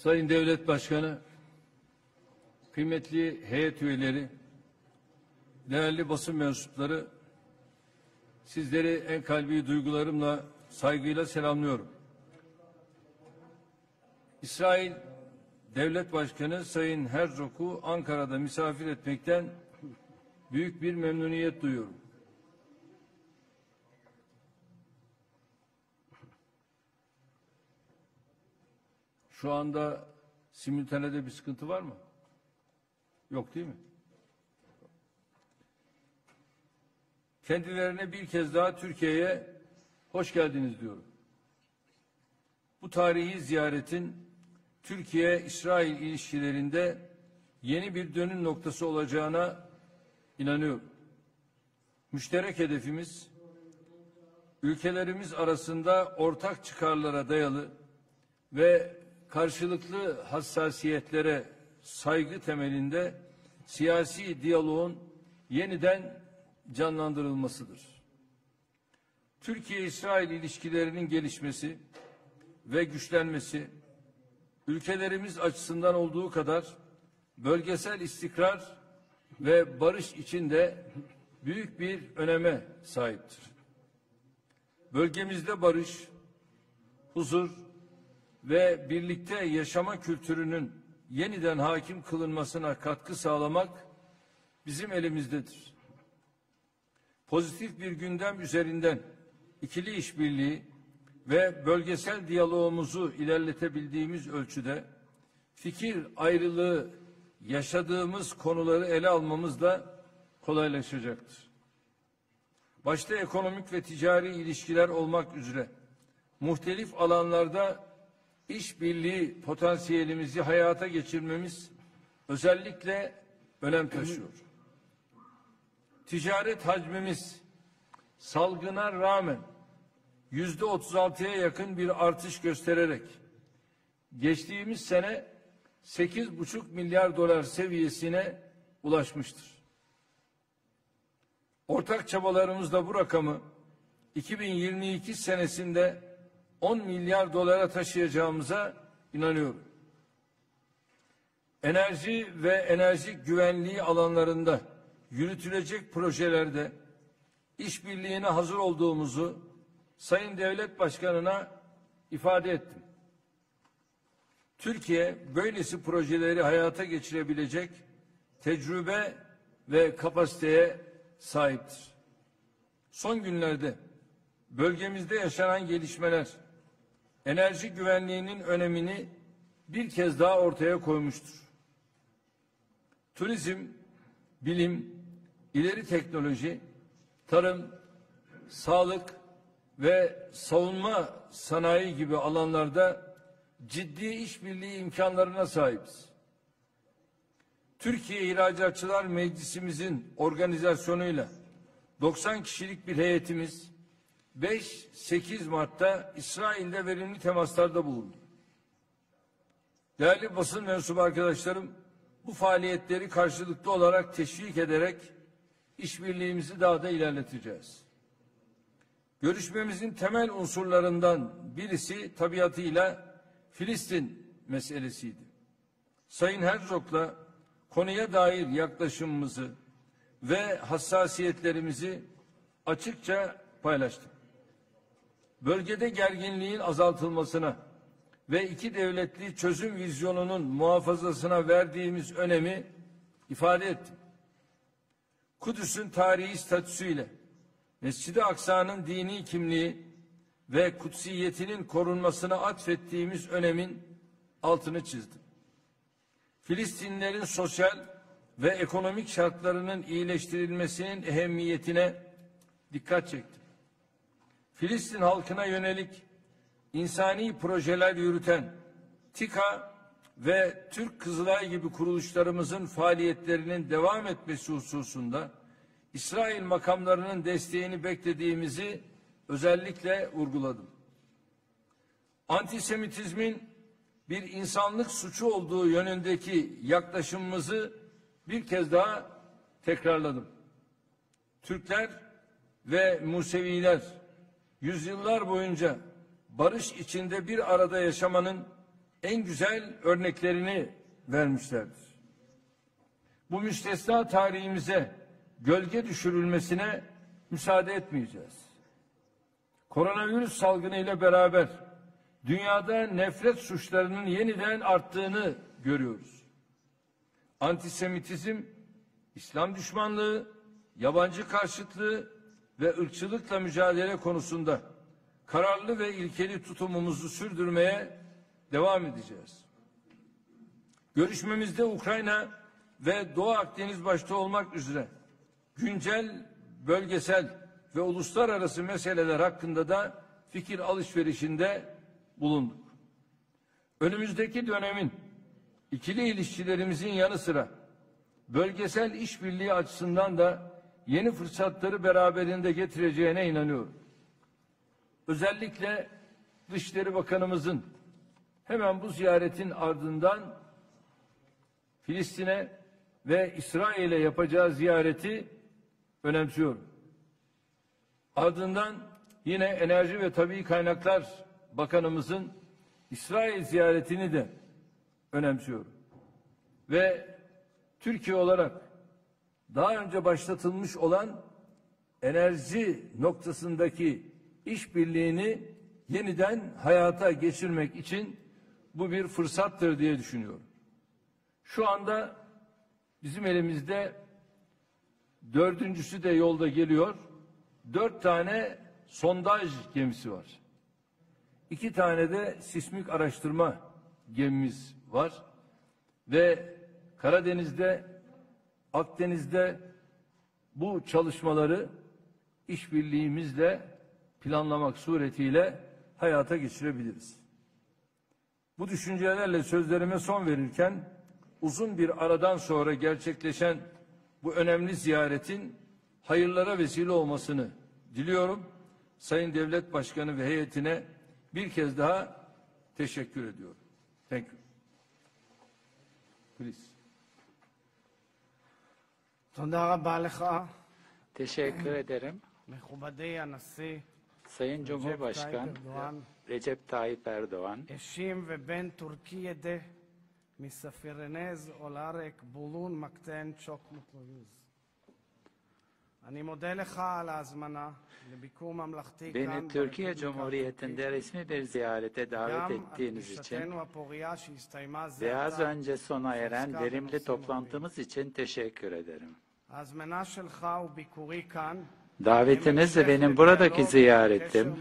Sayın Devlet Başkanı, kıymetli heyet üyeleri, değerli basın mensupları, sizleri en kalbi duygularımla, saygıyla selamlıyorum. İsrail Devlet Başkanı Sayın Herzog'u Ankara'da misafir etmekten büyük bir memnuniyet duyuyorum. Şu anda simultanede bir sıkıntı var mı? Yok değil mi? Kendilerine bir kez daha Türkiye'ye hoş geldiniz diyorum. Bu tarihi ziyaretin Türkiye-İsrail ilişkilerinde yeni bir dönüm noktası olacağına inanıyorum. Müşterek hedefimiz, ülkelerimiz arasında ortak çıkarlara dayalı ve karşılıklı hassasiyetlere saygı temelinde siyasi diyaloğun yeniden canlandırılmasıdır. Türkiye-İsrail ilişkilerinin gelişmesi ve güçlenmesi, ülkelerimiz açısından olduğu kadar bölgesel istikrar ve barış için de büyük bir öneme sahiptir. Bölgemizde barış, huzur ve birlikte yaşama kültürünün yeniden hakim kılınmasına katkı sağlamak bizim elimizdedir. Pozitif bir gündem üzerinden ikili işbirliği ve bölgesel diyalogumuzu ilerletebildiğimiz ölçüde fikir ayrılığı yaşadığımız konuları ele almamız da kolaylaşacaktır. Başta ekonomik ve ticari ilişkiler olmak üzere muhtelif alanlarda işbirliği potansiyelimizi hayata geçirmemiz özellikle önem taşıyor. Ticaret hacmimiz salgına rağmen %36'ya yakın bir artış göstererek geçtiğimiz sene 8,5 milyar dolar seviyesine ulaşmıştır. Ortak çabalarımızla bu rakamı 2022 senesinde 10 milyar dolara taşıyacağımıza inanıyorum. Enerji ve enerji güvenliği alanlarında yürütülecek projelerde işbirliğine hazır olduğumuzu Sayın Devlet Başkanı'na ifade ettim. Türkiye böylesi projeleri hayata geçirebilecek tecrübe ve kapasiteye sahiptir. Son günlerde bölgemizde yaşanan gelişmeler enerji güvenliğinin önemini bir kez daha ortaya koymuştur. Turizm, bilim, ileri teknoloji, tarım, sağlık ve savunma sanayi gibi alanlarda ciddi işbirliği imkanlarına sahibiz. Türkiye İhracatçılar Meclisimizin organizasyonuyla 90 kişilik bir heyetimiz 5-8 Mart'ta İsrail'de verimli temaslarda bulundu. Değerli basın mensubu arkadaşlarım, bu faaliyetleri karşılıklı olarak teşvik ederek işbirliğimizi daha da ilerleteceğiz. Görüşmemizin temel unsurlarından birisi tabiatıyla Filistin meselesiydi. Sayın Herzog'la konuya dair yaklaşımımızı ve hassasiyetlerimizi açıkça paylaştık. Bölgede gerginliğin azaltılmasına ve iki devletli çözüm vizyonunun muhafazasına verdiğimiz önemi ifade ettim. Kudüs'ün tarihi statüsüyle Mescid-i Aksa'nın dini kimliği ve kutsiyetinin korunmasına atfettiğimiz önemin altını çizdim. Filistinlilerin sosyal ve ekonomik şartlarının iyileştirilmesinin ehemmiyetine dikkat çektim. Filistin halkına yönelik insani projeler yürüten TİKA ve Türk Kızılay gibi kuruluşlarımızın faaliyetlerinin devam etmesi hususunda İsrail makamlarının desteğini beklediğimizi özellikle vurguladım. Antisemitizmin bir insanlık suçu olduğu yönündeki yaklaşımımızı bir kez daha tekrarladım. Türkler ve Museviler yüzyıllar boyunca barış içinde bir arada yaşamanın en güzel örneklerini vermişlerdir. Bu müstesna tarihimize gölge düşürülmesine müsaade etmeyeceğiz. Koronavirüs salgını ile beraber dünyada nefret suçlarının yeniden arttığını görüyoruz. Antisemitizm, İslam düşmanlığı, yabancı karşıtlığı ve ırkçılıkla mücadele konusunda kararlı ve ilkeli tutumumuzu sürdürmeye devam edeceğiz. Görüşmemizde Ukrayna ve Doğu Akdeniz başta olmak üzere güncel, bölgesel ve uluslararası meseleler hakkında da fikir alışverişinde bulunduk. Önümüzdeki dönemin ikili ilişkilerimizin yanı sıra bölgesel işbirliği açısından da yeni fırsatları beraberinde getireceğine inanıyorum. Özellikle Dışişleri Bakanımızın hemen bu ziyaretin ardından Filistin'e ve İsrail'e yapacağı ziyareti önemsiyorum. Ardından yine Enerji ve Tabii Kaynaklar Bakanımızın İsrail ziyaretini de önemsiyorum. Ve Türkiye olarak daha önce başlatılmış olan enerji noktasındaki işbirliğini yeniden hayata geçirmek için bu bir fırsattır diye düşünüyorum. Şu anda bizim elimizde dördüncüsü de yolda geliyor. 4 tane sondaj gemisi var. 2 tane de sismik araştırma gemimiz var. Ve Karadeniz'de, Akdeniz'de bu çalışmaları işbirliğimizle planlamak suretiyle hayata geçirebiliriz. Bu düşüncelerle sözlerime son verirken uzun bir aradan sonra gerçekleşen bu önemli ziyaretin hayırlara vesile olmasını diliyorum. Sayın Devlet Başkanı ve heyetine bir kez daha teşekkür ediyorum. Thank you. Please. Teşekkür ederim. Sayın Cumhurbaşkanı Recep Tayyip Erdoğan, eşim ve ben Türkiye'de misafiriniz olarak bulunmaktan çok mutluyuz. beni Türkiye Cumhuriyeti'nde resmi bir ziyarete davet ettiğiniz için ve az önce sona eren verimli toplantımız için teşekkür ederim. Davetiniz ve benim buradaki ziyaretim,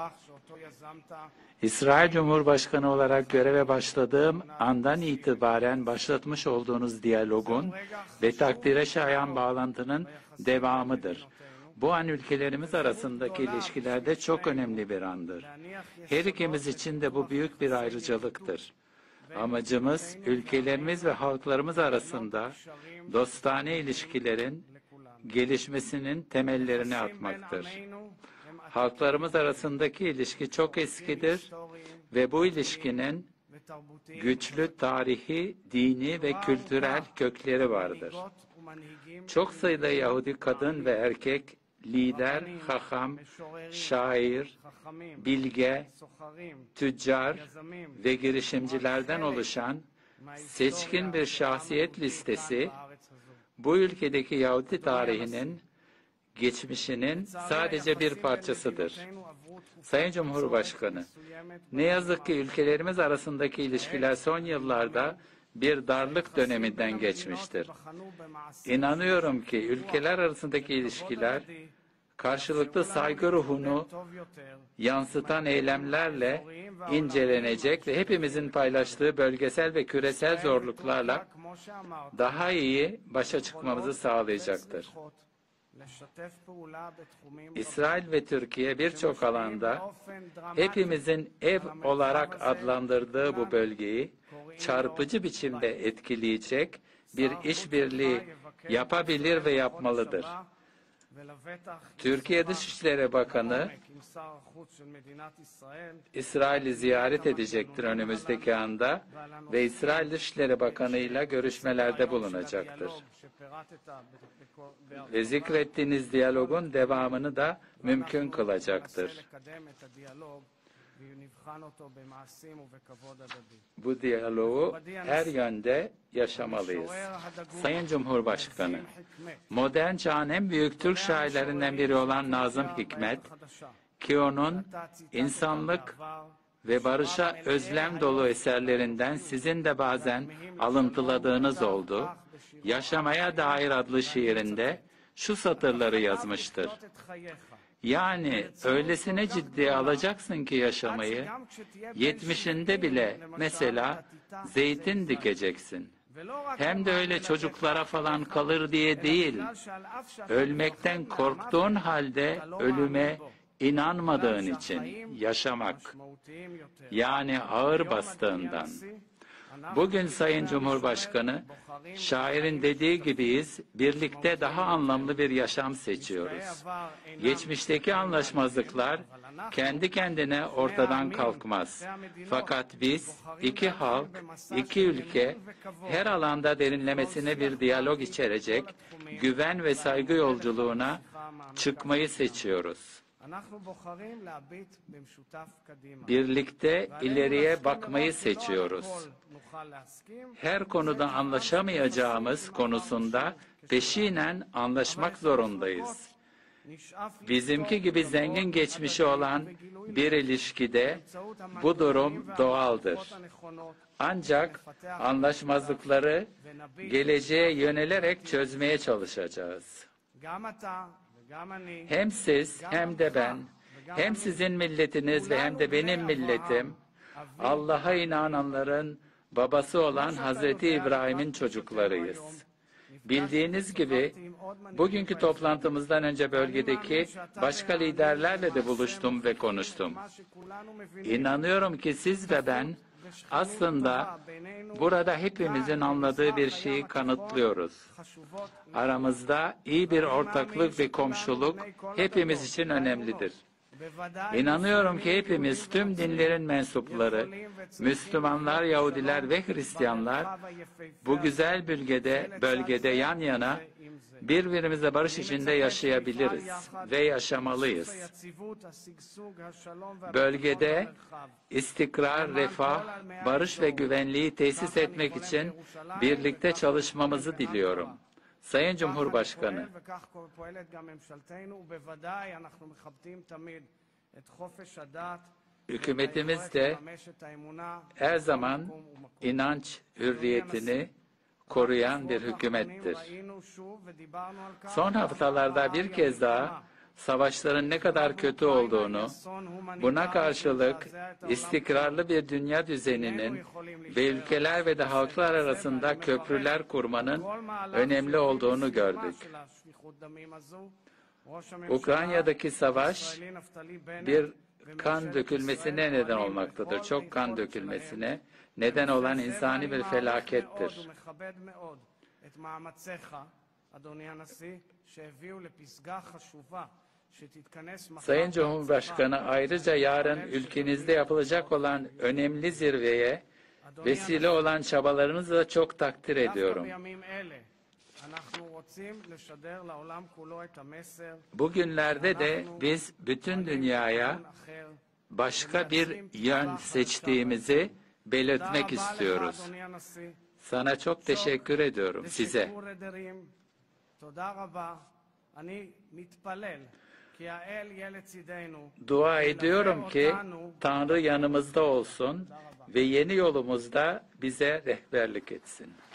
İsrail Cumhurbaşkanı olarak göreve başladığım andan itibaren başlatmış olduğunuz diyalogun ve takdire şayan bağlantının devamıdır. Bu an ülkelerimiz arasındaki ilişkilerde çok önemli bir andır. Her ikimiz için de bu büyük bir ayrıcalıktır. Amacımız ülkelerimiz ve halklarımız arasında dostane ilişkilerin gelişmesinin temellerini atmaktır. Halklarımız arasındaki ilişki çok eskidir ve bu ilişkinin güçlü tarihi, dini ve kültürel kökleri vardır. Çok sayıda Yahudi kadın ve erkek, lider, haham, şair, bilge, tüccar ve girişimcilerden oluşan seçkin bir şahsiyet listesi, bu ülkedeki Yahudi tarihinin, geçmişinin sadece bir parçasıdır. Sayın Cumhurbaşkanı, ne yazık ki ülkelerimiz arasındaki ilişkiler son yıllarda bir darlık döneminden geçmiştir. İnanıyorum ki ülkeler arasındaki ilişkiler karşılıklı saygı ruhunu yansıtan eylemlerle incelenecek ve hepimizin paylaştığı bölgesel ve küresel zorluklarla daha iyi başa çıkmamızı sağlayacaktır. İsrail ve Türkiye birçok alanda hepimizin ev olarak adlandırdığı bu bölgeyi çarpıcı biçimde etkileyecek bir işbirliği yapabilir ve yapmalıdır. Türkiye Dışişleri Bakanı İsrail'i ziyaret edecektir önümüzdeki anda ve İsrail Dışişleri Bakanı ile görüşmelerde bulunacaktır. Ve zikrettiğiniz diyalogun devamını da mümkün kılacaktır. ונבחן אותו במעשים ובכבוד הדדי. Bu diyaloğu her yönde yaşamalıyız. Sayın Cumhurbaşkanı, modern çağın en büyük Türk şairlerinden biri olan Nazım Hikmet, ki onun insanlık ve barışa özlem dolu eserlerinden sizin de bazen alıntıladığınız oldu. Yaşamaya dair adlı şiirinde şu satırları yazmıştır. Yani öylesine ciddiye alacaksın ki yaşamayı, 70'inde bile mesela zeytin dikeceksin. Hem de öyle çocuklara falan kalır diye değil, ölmekten korktuğun halde ölüme inanmadığın için yaşamak, yani ağır bastığından. Bugün Sayın Cumhurbaşkanı, şairin dediği gibiyiz, birlikte daha anlamlı bir yaşam seçiyoruz. Geçmişteki anlaşmazlıklar kendi kendine ortadan kalkmaz. Fakat biz, iki halk, iki ülke, her alanda derinlemesine bir diyalog içerecek, güven ve saygı yolculuğuna çıkmayı seçiyoruz. Birlikte ileriye bakmayı seçiyoruz. Her konuda anlaşamayacağımız konusunda peşinen anlaşmak zorundayız. Bizimki gibi zengin geçmişi olan bir ilişkide bu durum doğaldır. Ancak anlaşmazlıkları geleceğe yönelerek çözmeye çalışacağız. Hem siz hem de ben, hem sizin milletiniz ve hem de benim milletim, Allah'a inananların babası olan Hazreti İbrahim'in çocuklarıyız. Bildiğiniz gibi bugünkü toplantımızdan önce bölgedeki başka liderlerle de buluştum ve konuştum. İnanıyorum ki siz ve ben aslında burada hepimizin anladığı bir şeyi kanıtlıyoruz. Aramızda iyi bir ortaklık ve komşuluk hepimiz için önemlidir. İnanıyorum ki hepimiz tüm dinlerin mensupları, Müslümanlar, Yahudiler ve Hristiyanlar bu güzel bölgede yan yana birbirimize barış içinde yaşayabiliriz ve yaşamalıyız. Bölgede istikrar, refah, barış ve güvenliği tesis etmek için birlikte çalışmamızı diliyorum. Sayın Cumhurbaşkanı, hükümetimiz de her zaman inanç hürriyetini koruyan bir hükümettir. Son haftalarda bir kez daha savaşların ne kadar kötü olduğunu, buna karşılık istikrarlı bir dünya düzeninin ve ülkeler ve de halklar arasında köprüler kurmanın önemli olduğunu gördük. Ukrayna'daki savaş bir kan dökülmesine neden olmaktadır. Çok kan dökülmesine neden olan insani bir felakettir. Sayın Cumhurbaşkanı, ayrıca yarın ülkenizde yapılacak olan önemli zirveye vesile olan çabalarınızı da çok takdir ediyorum. Bugünlerde de biz bütün dünyaya başka bir yön seçtiğimizi belirtmek istiyoruz. Sana çok teşekkür ediyorum, size. Dua ediyorum ki Tanrı yanımızda olsun ve yeni yolumuzda bize rehberlik etsin.